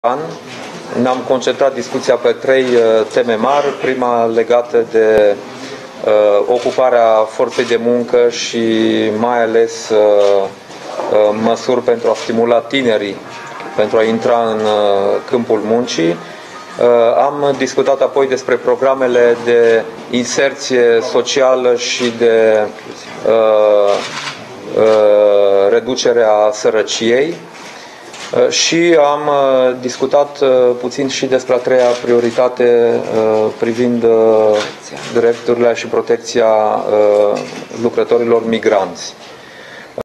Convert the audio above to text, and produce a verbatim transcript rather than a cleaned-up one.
an ne-am concentrat discuția pe trei uh, teme mari. Prima legată de uh, ocuparea forței de muncă și mai ales uh, uh, măsuri pentru a stimula tinerii pentru a intra în uh, câmpul muncii. Uh, am discutat apoi despre programele de inserție socială și de uh, uh, reducerea sărăciei. Și am discutat puțin și despre a treia prioritate privind drepturile și protecția lucrătorilor migranți.